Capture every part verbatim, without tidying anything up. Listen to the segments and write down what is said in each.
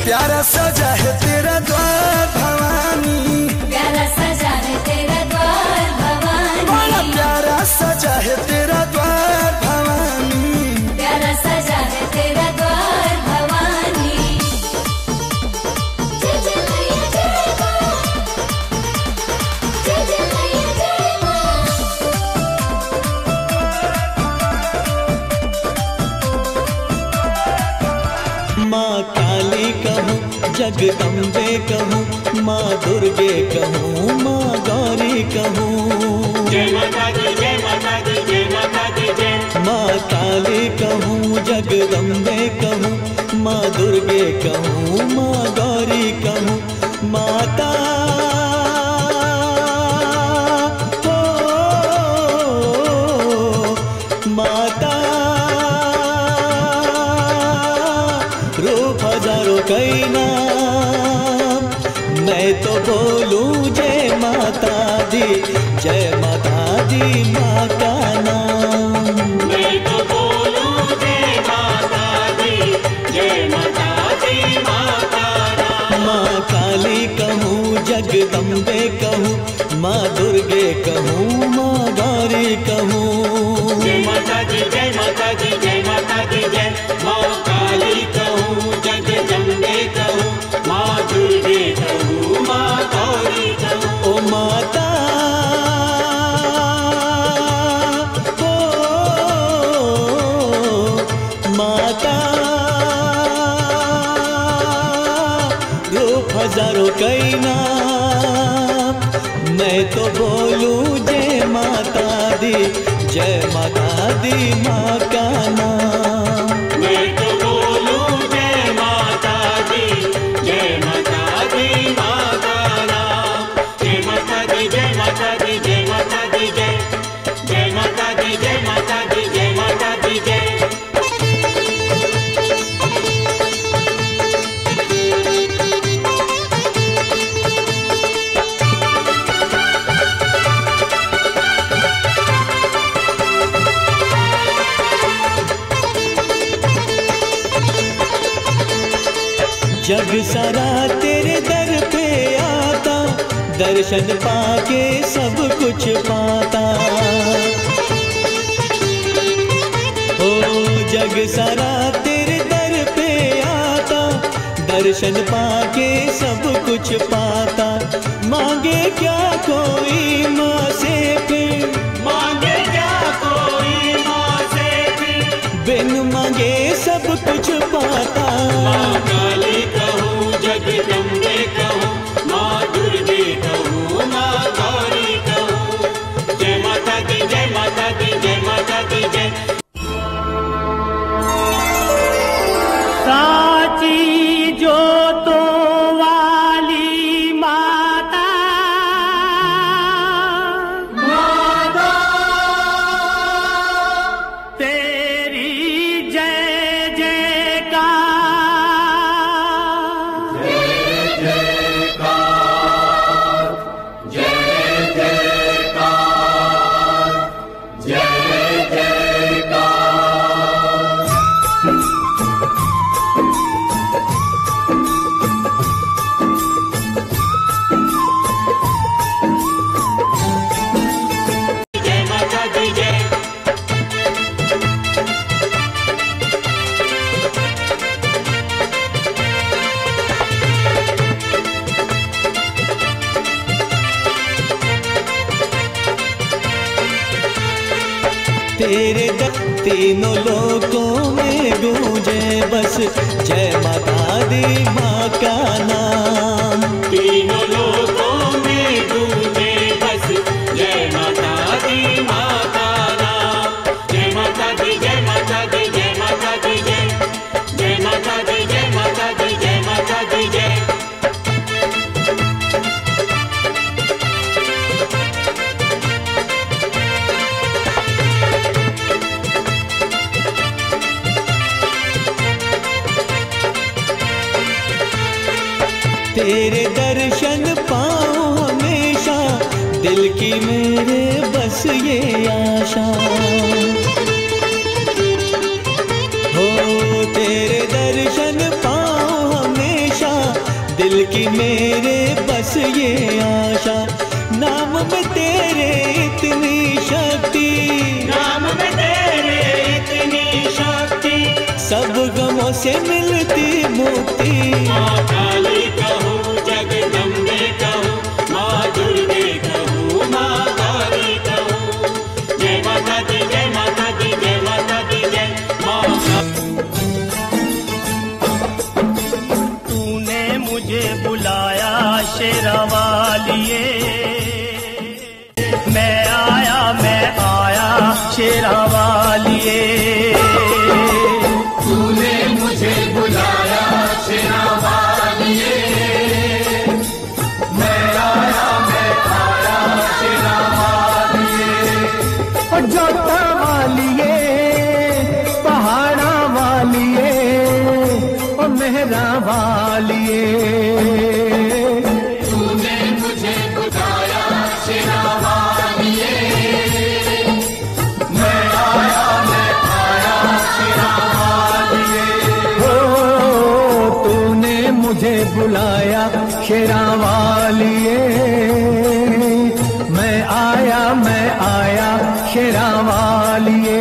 प्यारा सजा है तेरा द्वार भवानी, प्यारा सजा है तेरा द्वार भवानी, बड़ा प्यारा सजा है तेरा द्वार भवानी, प्यारा सजा है तेरा द्वार भवानी। जय जय मैया जय माँ, जय जय मैया जय माँ। माँ काली कहूँ, जगदम्बे कहूँ, माँ दुर्गे कहूँ, माँ गौरी कहूँ। जय माता दी जय माता दी जय माता दी जय। माँ काली कहूँ, जगदम्बे कहूँ, माँ दुर्गे कहूँ, माँ गौरी कहूँ। माता हो माता, रूप हजारों कई नाम, मैं तो बोलूं जय माता दी, जय माता दी माँ का नाम। मैं तो बोलूं जय माता दी, जय माता दी माँ का नाम। माँ काली कहूँ, जगदम्बे कहूँ, माँ दुर्गे कहूँ, माँ गौरी कहूँ। जय माता दी जय माता दी जय माता दी जय। माँ काली कहूँ, जगदम्बे कहूँ, माँ दुर्गे कहूँ, माँ गौरी कहूँ। ओ माता हो माता, रूप हजारों कई नाम, मैं तो बोलूं जय माता दी, जय माता दी माँ का नाम। मैं तो बोलूं जय माता दी, जय माता दी माँ का नाम। जय माता दी जय माता दी जय माता दी जय। जय माता दी जय माता दी जय माता दी जय। जग सारा तेरे दर पे आता, दर्शन पाके सब कुछ पाता। ओ जग सारा तेरे दर पे आता, दर्शन पाके सब कुछ पाता। मांगे क्या कोई माँ से फिर, मांगे क्या कोई माँ से फिर, बिन मांगे सब कुछ पाता। माँ काली कहूँ, जगदम्बे कहूँ, माँ दुर्गे कहूँ, माँ गौरी कहूँ। जय माता दी जय माता दी जय माता दी जय। साची जोतों वाली माता, माता तेरी जय जयकार, जय जयकार, जय जयकार, जय जयकार। जय माता दी जय। तेरे दर तीनों लोकों में गूंजे बस, जय माता दी माँ का नाम। तीनों लोकों में गूंजे बस, जय माता दी माँ का नाम। जय माता दी जय माता दी जय माता दी जय। जय माता दी जय माता दी जय माता दी जय। तेरे दर्शन पाऊं हमेशा, दिल की मेरे बस ये आशा। हो तेरे दर्शन पाऊं हमेशा, दिल की मेरे बस ये आशा, नाम में तेरे इतनी शक्ति, नाम में तेरे इतनी शक्ति, सब गमों से मिलती मुक्ति। माँ काली कहूँ, जगदम्बे कहूँ, माँ दुर्गे कहूँ, माँ काली कहूँ। जय माता दी, जय माता दी, जय माता दी, जय माँ। तूने मुझे बुलाया शेरा वालिए, मैं आया मैं आया शेरा वालिए। तूने मुझे बुलाया शेरा वालिए, मैं आया मैं आया शेरा वालिए। और जोता वालिए, पहाड़ा वालिए, और मेहरा वालिए। तूने मुझे बुलाया शेरा वालिए, मैं आया मैं आया शेरा वालिए। ओ तूने मुझे बुलाया शेरा वालिए, मैं आया मैं आया शेरा वालिए।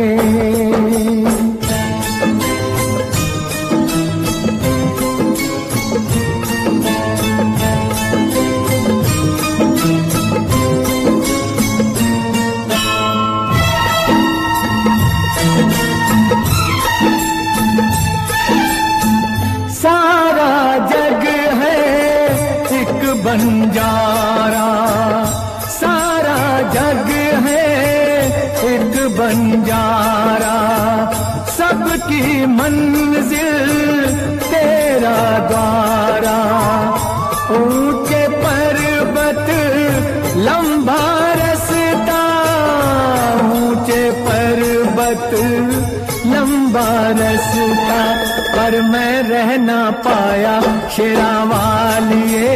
सारा जग है एक बंजारा, सारा जग है एक बंजारा, सबकी मंजिल तेरा द्वारा। ऊंचे पर्वत लंबा रास्ता, ऊंचे पर्वत लंबा रास्ता, पर मैं रह ना पाया शेरा वालिए।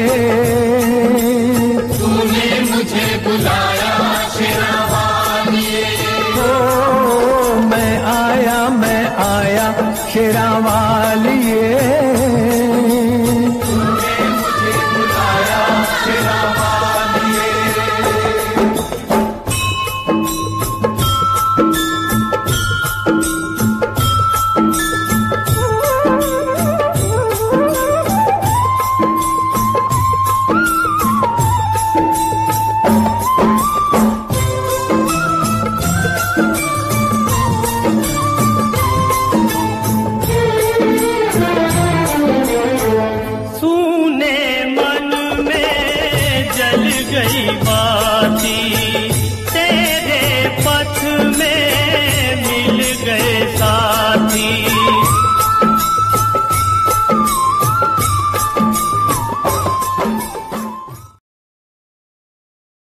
तूने मुझे बुलाया शेरा वालिए, ओ मैं आया मैं आया शेरा वालिए।